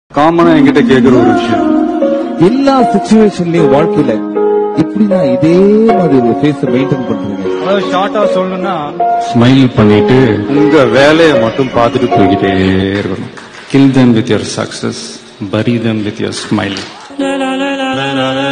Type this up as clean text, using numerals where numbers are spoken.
காமனா என்கிட்ட கேக்குற ஒரு விஷயம், எல்லா சிச்சுவேஷன்லயும் வாழ்க்கையில இப்படி நான் இதே மாதிரி ஒரு ஃபேஸ் மெயின்டைன் பண்றீங்க. அதாவது ஷார்ட்டா சொல்லணும்னா ஸ்மைல் பண்ணிட்டு உங்க வேலையை மட்டும் பார்த்துட்டு போய்கிட்டே இருக்கணும். Kill them with your success, bury them with your smile.